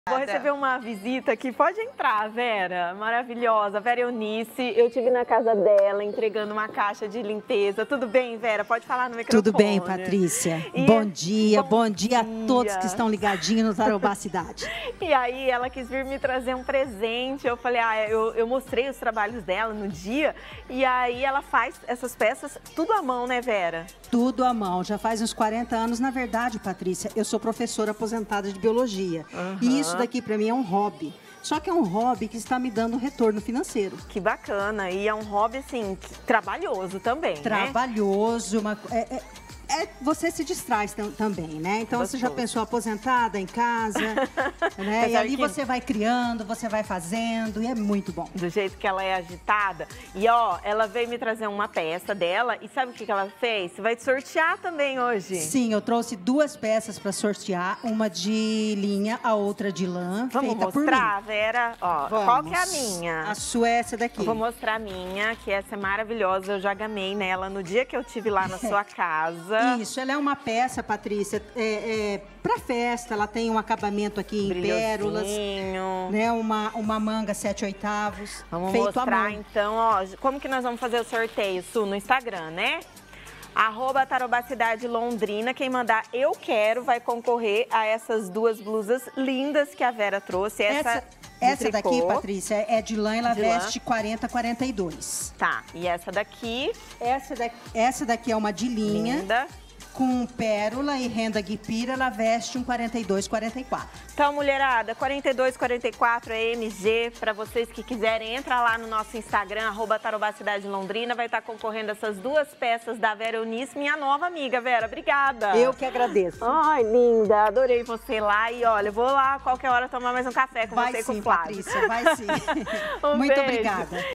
Vou receber uma visita aqui, pode entrar, Vera, maravilhosa, Vera Eunice, eu estive na casa dela entregando uma caixa de limpeza, tudo bem, Vera? Pode falar no microfone. Tudo bem, Patrícia, bom dia a todos que estão ligadinhos no Tarobá Cidade. E aí ela quis vir me trazer um presente, eu falei, eu mostrei os trabalhos dela no dia, e aí ela faz essas peças tudo à mão, né, Vera? Tudo à mão, já faz uns 40 anos, na verdade, Patrícia, eu sou professora aposentada de biologia, e isso daqui para mim é um hobby. Só que é um hobby que está me dando retorno financeiro. Que bacana, e é um hobby, assim, trabalhoso também, trabalhoso, né? Você se distrai também, né? Então, você já pensou aposentada em casa, né? E ali você vai criando, você vai fazendo, e é muito bom. Do jeito que ela é agitada. E, ó, ela veio me trazer uma peça dela, e sabe o que ela fez? Você vai sortear também hoje. Sim, eu trouxe duas peças para sortear, uma de linha, a outra de lã, feita por mim. Vamos mostrar, Vera? Ó, qual que é a minha? A sua é essa daqui. Eu vou mostrar a minha, que essa é maravilhosa, eu já gamei nela no dia que eu tive lá na sua casa. Isso, ela é uma peça, Patrícia, para festa, ela tem um acabamento aqui em pérolas, né? Uma manga 7/8. Vamos mostrar então, ó, como que nós vamos fazer o sorteio, Su, no Instagram, né? @Tarobá Cidade Londrina, quem mandar eu quero vai concorrer a essas duas blusas lindas que a Vera trouxe. Essa daqui, Patrícia, é de lã, ela veste 40/42. Tá, e essa daqui? Essa daqui é uma de linha. Linda. Com pérola e renda guipira, ela veste um 42/44. Então, mulherada, 42/44 é MG. Para vocês que quiserem, entra lá no nosso Instagram, @Tarobá Cidade Londrina. Vai estar concorrendo essas duas peças da Vera Eunice, minha nova amiga. Vera, obrigada. Eu que agradeço. Ai, linda, adorei você lá. E olha, eu vou lá a qualquer hora tomar mais um café com você e com o Flávio. Patrícia, vai sim. Um Muito beijo. obrigada.